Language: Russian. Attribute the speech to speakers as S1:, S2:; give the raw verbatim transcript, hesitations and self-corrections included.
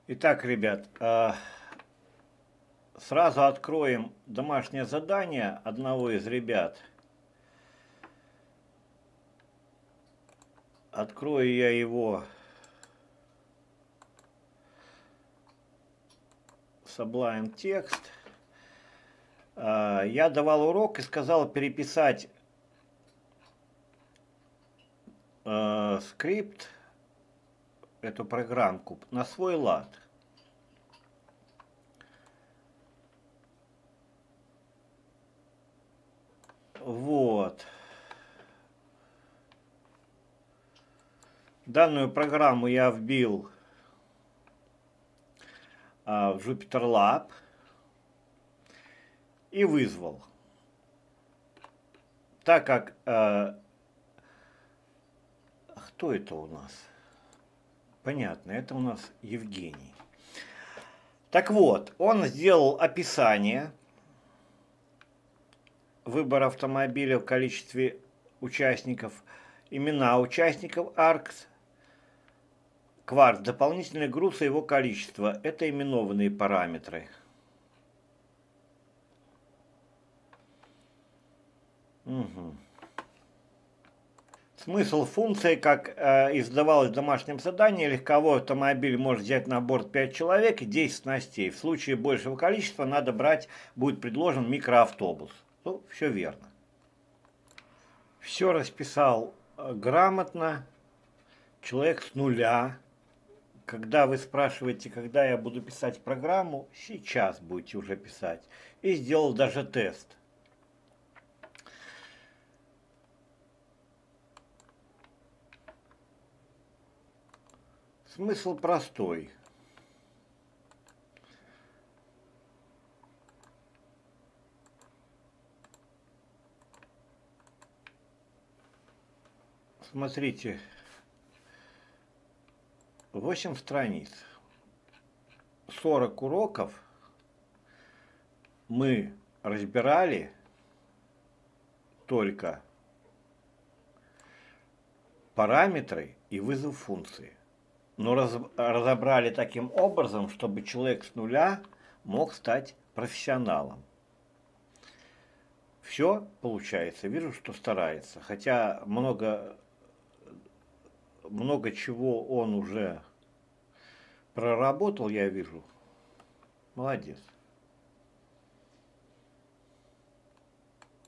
S1: Итак, ребят, э, сразу откроем домашнее задание одного из ребят. Открою я его Sublime Text. Э, я давал урок и сказал переписать э, скрипт, эту программку, на свой лад. Вот. Данную программу я вбил а, в JupyterLab и вызвал. Так как... А, кто это у нас? Понятно, это у нас Евгений. Так вот, он сделал описание. Выбор автомобиля в количестве участников, имена участников Arcs, кварц, дополнительный груз и его количество. Это именованные параметры. Угу. Смысл функции, как э, издавалось в домашнем задании, легковой автомобиль может взять на борт пять человек и десять снастей. В случае большего количества надо брать, будет предложен микроавтобус. Ну, все верно. Все расписал грамотно. Человек с нуля. Когда вы спрашиваете, когда я буду писать программу, сейчас будете уже писать. И сделал даже тест. Смысл простой. Смотрите, восемь страниц, сорок уроков мы разбирали только параметры и вызов функции. Но раз, разобрали таким образом, чтобы человек с нуля мог стать профессионалом. Все получается, вижу, что старается, хотя много... много чего он уже проработал, я вижу. Молодец.